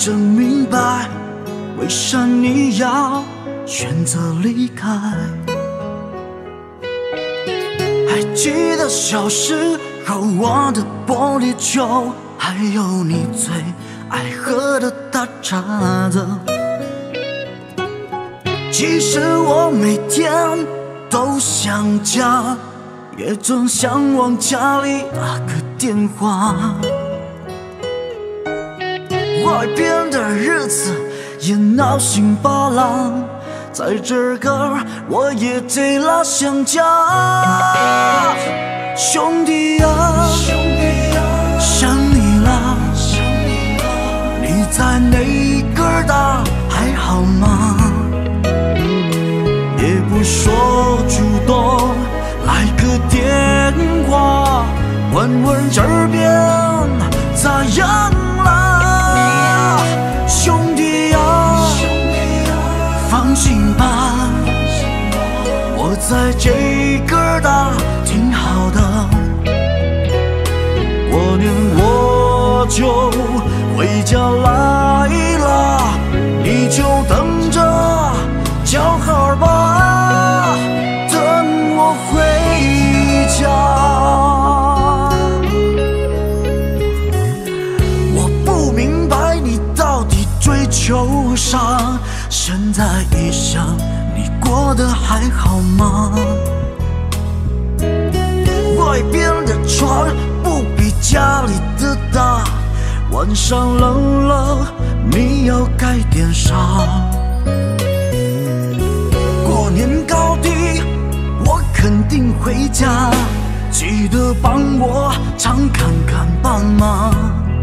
真明白，为啥你要选择离开。还记得小时候我的玻璃球，还有你最爱喝的大碴子。其实我每天都想家，也总想往家里打个电话。外边的日子也闹心巴拉，在这个我也得拉响家。兄弟啊，想你啦，你在哪个大还好吗？也不说主动来个电话，问问这边咋样啦？兄弟啊，放心吧，我在这个大挺好的，过年我就回家来了，你就等着叫号吧，等我回家。我不明白你到底追求啥，现在一想，你过得还好吗？外边的床不比家里的大，晚上冷了你要盖点啥？过年高低我肯定回家，记得帮我常看看爸妈。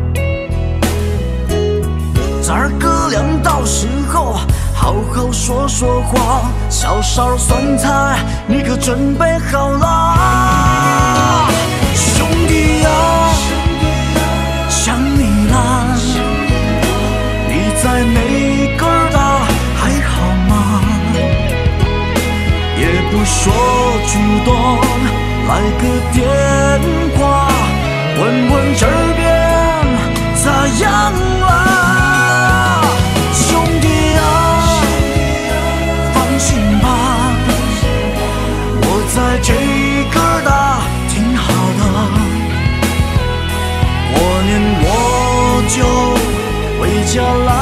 咱儿哥俩到时候好好说说话，小勺酸菜你可准备好啦？兄弟啊，想你啦，你在哪个大还好吗？也不说主动来个电话，问问这边咋样啦？兄弟啊，放心吧，我在这个大挺好的，过年我就回家啦。